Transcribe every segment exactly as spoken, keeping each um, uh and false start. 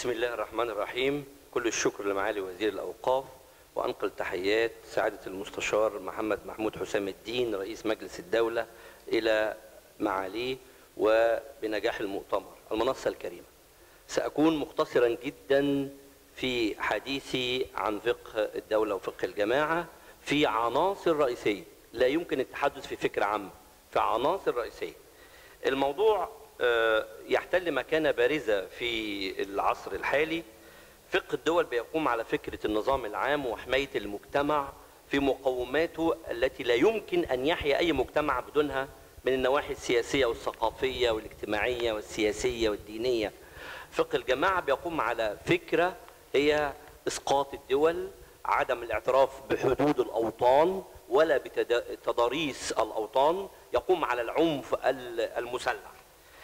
بسم الله الرحمن الرحيم. كل الشكر لمعالي وزير الأوقاف، وأنقل تحيات سعادة المستشار محمد محمود حسام الدين رئيس مجلس الدولة إلى معاليه وبنجاح المؤتمر. المنصة الكريمة، سأكون مختصرا جدا في حديثي عن فقه الدولة وفقه الجماعة في عناصر رئيسية، لا يمكن التحدث في فكرة عامة، في عناصر رئيسية. الموضوع يحتل مكانة بارزة في العصر الحالي. فقه الدول بيقوم على فكرة النظام العام وحماية المجتمع في مقوماته التي لا يمكن أن يحيا أي مجتمع بدونها من النواحي السياسية والثقافية والاجتماعية والسياسية والدينية. فقه الجماعة بيقوم على فكرة هي إسقاط الدول، عدم الاعتراف بحدود الأوطان ولا بتضاريس الأوطان، يقوم على العنف المسلح.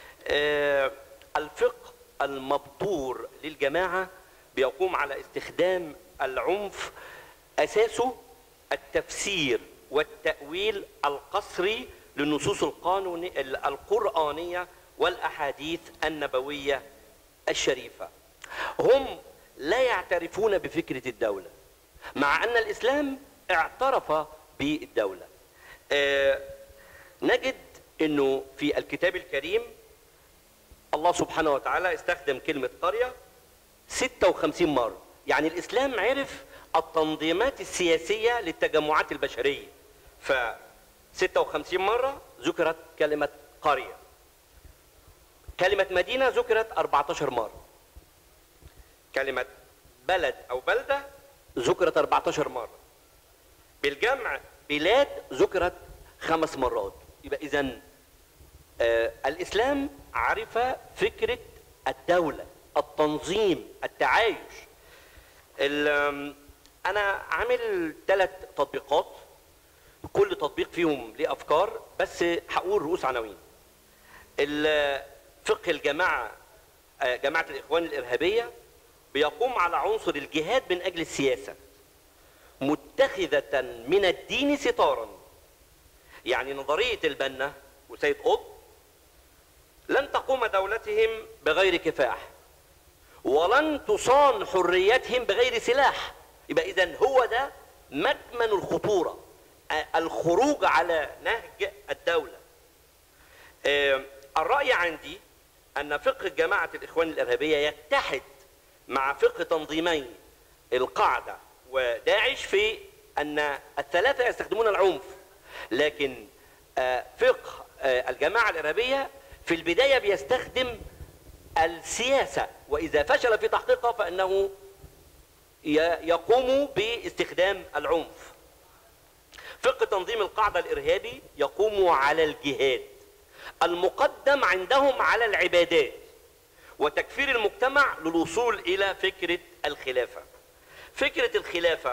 الفقه المبتور للجماعة بيقوم على استخدام العنف، أساسه التفسير والتأويل القسري للنصوص القانونية القرآنية والأحاديث النبوية الشريفة. هم لا يعترفون بفكرة الدولة، مع أن الإسلام اعترف بالدولة. آه نجد أنه في الكتاب الكريم الله سبحانه وتعالى استخدم كلمة قرية ستة وخمسين مرة. يعني الإسلام عرف التنظيمات السياسية للتجمعات البشرية، ف ستة وخمسين مرة ذكرت كلمة قرية. كلمة مدينة ذكرت أربعة عشر مرة. كلمة بلد أو بلدة ذكرت أربعة عشر مرة. بالجمع بلاد ذكرت خمس مرات. يبقى إذن آه الإسلام عرف فكرة الدولة، التنظيم، التعايش. أنا عامل ثلاث تطبيقات، كل تطبيق فيهم ليه أفكار، بس هقول رؤوس عناوين. فقه الجماعة، جماعة الإخوان الإرهابية، بيقوم على عنصر الجهاد من أجل السياسة متخذة من الدين ستارا. يعني نظرية البنا وسيد قطب، لن تقوم دولتهم بغير كفاح، ولن تصان حريتهم بغير سلاح. يبقى إذن هو ده مكمن الخطورة، الخروج على نهج الدولة. الرأي عندي أن فقه جماعة الإخوان الإرهابية يتحد مع فقه تنظيمي القاعدة وداعش في أن الثلاثة يستخدمون العنف، لكن فقه الجماعة الإرهابية في البداية بيستخدم السياسة، وإذا فشل في تحقيقها فإنه يقوم باستخدام العنف. فقه تنظيم القاعدة الإرهابي يقوم على الجهاد المقدم عندهم على العبادات وتكفير المجتمع للوصول إلى فكرة الخلافة. فكرة الخلافة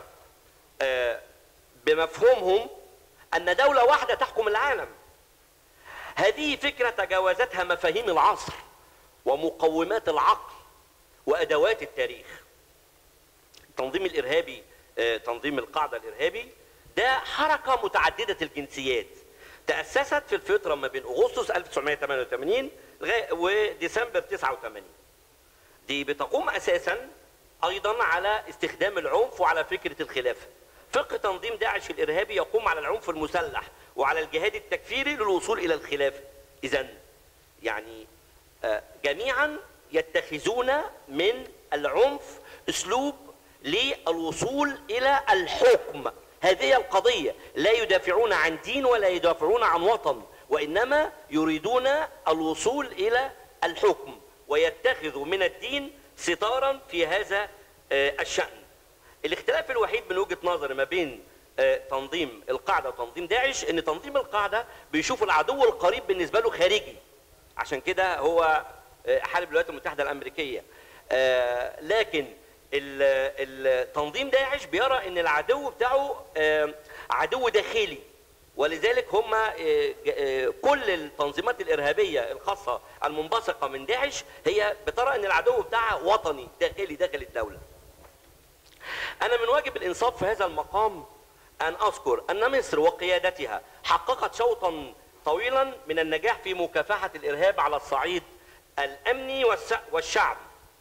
بمفهومهم أن دولة واحدة تحكم العالم. هذه فكرة تجاوزتها مفاهيم العصر ومقومات العقل وأدوات التاريخ. التنظيم الإرهابي، تنظيم القاعدة الإرهابي، ده حركة متعددة الجنسيات تأسست في الفترة ما بين أغسطس ألف وتسعمائة وثمانية وثمانين وديسمبر تسعة وثمانين. دي بتقوم أساسا أيضا على استخدام العنف وعلى فكرة الخلافة. فقه تنظيم داعش الإرهابي يقوم على العنف المسلح وعلى الجهاد التكفيري للوصول إلى الخلافة. إذن يعني جميعا يتخذون من العنف أسلوب للوصول إلى الحكم. هذه القضية، لا يدافعون عن دين ولا يدافعون عن وطن، وإنما يريدون الوصول إلى الحكم، ويتخذوا من الدين ستارا في هذا الشأن. الاختلاف الوحيد من وجهة نظري ما بين تنظيم القاعدة وتنظيم داعش ان تنظيم القاعدة بيشوف العدو القريب بالنسبة له خارجي، عشان كده هو حارب الولايات المتحدة الأمريكية. لكن التنظيم داعش بيرى ان العدو بتاعه عدو داخلي، ولذلك هم كل التنظيمات الإرهابية الخاصة المنبثقة من داعش هي بترى ان العدو بتاعها وطني داخلي داخل الدولة. أنا من واجب الإنصاف في هذا المقام أن أذكر أن مصر وقيادتها حققت شوطا طويلا من النجاح في مكافحة الإرهاب على الصعيد الأمني والشعبي،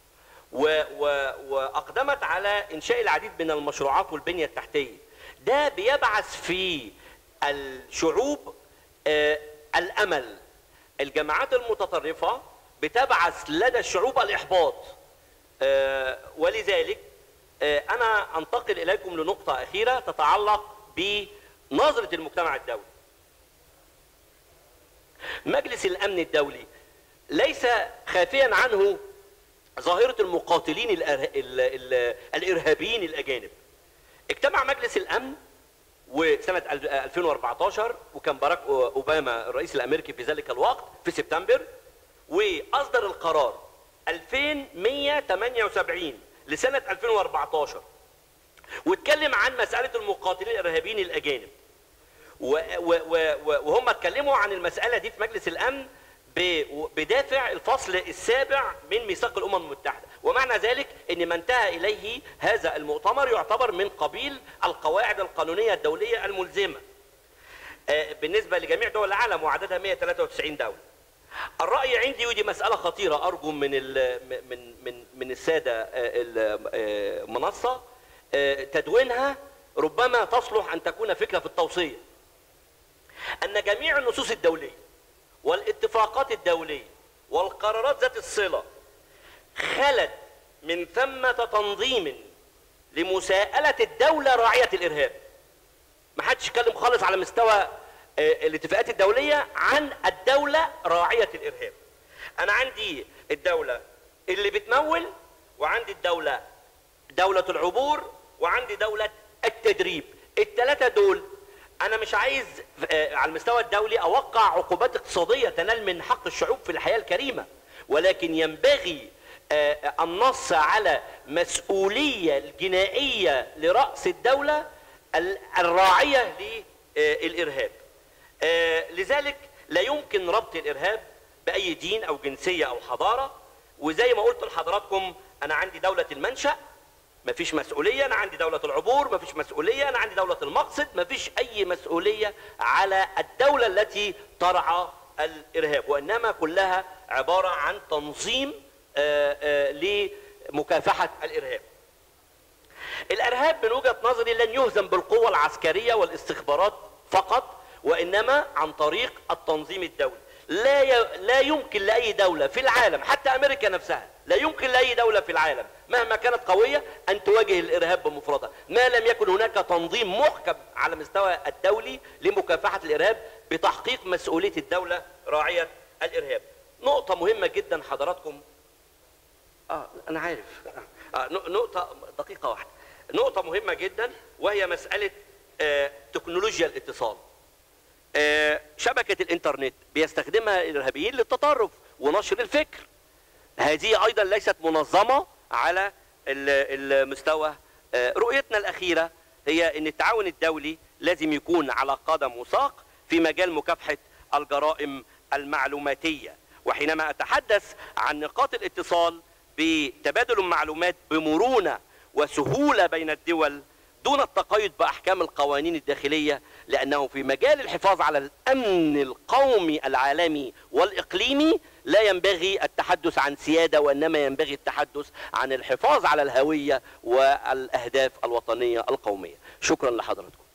و و واقدمت على انشاء العديد من المشروعات والبنيه التحتيه. ده بيبعث في الشعوب آه الامل. الجماعات المتطرفه بتبعث لدى الشعوب الاحباط، آه ولذلك آه انا انتقل اليكم لنقطه اخيره تتعلق بنظره المجتمع الدولي. مجلس الامن الدولي ليس خافيا عنه ظاهره المقاتلين الأره... ال... ال... الارهابيين الاجانب. اجتمع مجلس الامن وسنه ألفين وأربعتاشر، وكان باراك اوباما الرئيس الامريكي في ذلك الوقت في سبتمبر، واصدر القرار ألفين ومئة وثمانية وسبعين لسنه ألفين وأربعتاشر، واتكلم عن مساله المقاتلين الارهابيين الاجانب. و... و... و... وهم اتكلموا عن المساله دي في مجلس الامن بدافع الفصل السابع من ميثاق الامم المتحده، ومعنى ذلك ان ما انتهى اليه هذا المؤتمر يعتبر من قبيل القواعد القانونيه الدوليه الملزمه بالنسبه لجميع دول العالم، وعددها مئة وثلاثة وتسعين دوله. الراي عندي، ودي مساله خطيره ارجو من من من من الساده المنصه تدوينها، ربما تصلح ان تكون فكره في التوصيه، ان جميع النصوص الدوليه والاتفاقات الدولية والقرارات ذات الصلة خلت من ثمة تنظيم لمساءلة الدولة راعية الإرهاب. ما حدش يتكلم خالص على مستوى الاتفاقات الدولية عن الدولة راعية الإرهاب. أنا عندي الدولة اللي بتمول، وعندي الدولة دولة العبور، وعندي دولة التدريب. الثلاثة دول أنا مش عايز على المستوى الدولي أوقع عقوبات اقتصادية تنال من حق الشعوب في الحياة الكريمة، ولكن ينبغي النص على مسؤولية الجنائية لرأس الدولة الراعية للإرهاب. لذلك لا يمكن ربط الإرهاب بأي دين أو جنسية أو حضارة. وزي ما قلت لحضراتكم، أنا عندي دولة المنشأ مفيش مسؤولية، أنا عندي دولة العبور مفيش مسؤولية، أنا عندي دولة المقصد مفيش أي مسؤولية على الدولة التي ترعى الإرهاب، وإنما كلها عبارة عن تنظيم آآ آآ لمكافحة الإرهاب. الإرهاب من وجهة نظري لن يهزم بالقوة العسكرية والاستخبارات فقط، وإنما عن طريق التنظيم الدولي. لا ي... لا يمكن لأي دولة في العالم، حتى أمريكا نفسها، لا يمكن لأي دولة في العالم مهما كانت قوية أن تواجه الإرهاب بمفردها ما لم يكن هناك تنظيم محكم على مستوى الدولي لمكافحة الإرهاب بتحقيق مسؤولية الدولة راعية الإرهاب. نقطة مهمة جدا حضراتكم، آه أنا عارف آه نقطة دقيقة واحدة، نقطة مهمة جدا وهي مسألة آه تكنولوجيا الاتصال. آه شبكة الإنترنت بيستخدمها الإرهابيين للتطرف ونشر الفكر. هذه أيضا ليست منظمة على المستوى. آه رؤيتنا الأخيرة هي أن التعاون الدولي لازم يكون على قدم وساق في مجال مكافحة الجرائم المعلوماتية. وحينما أتحدث عن نقاط الاتصال بتبادل المعلومات بمرونة وسهولة بين الدول دون التقيد بأحكام القوانين الداخلية، لأنه في مجال الحفاظ على الأمن القومي العالمي والإقليمي لا ينبغي التحدث عن سيادة، وإنما ينبغي التحدث عن الحفاظ على الهوية والأهداف الوطنية القومية. شكرا لحضراتكم.